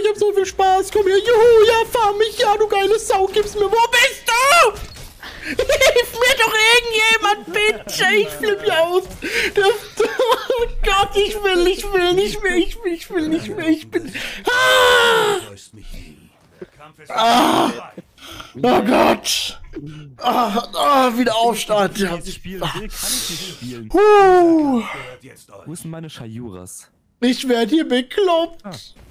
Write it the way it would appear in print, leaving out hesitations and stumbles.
ich hab so viel Spaß. Komm her, juhu, ja, fahr mich, ja, du geile Sau, gib's mir. Wo bist du? Hilf mir doch irgendjemand, bitte. Ich flipp ja aus. Oh Gott, ich will nicht mehr. Ich bin... Oh Gott. Wieder Aufstand. Wenn ich spielen will, kann ich nicht spielen. Huh. Wo ist denn meine Shayuras? Ich werde hier bekloppt.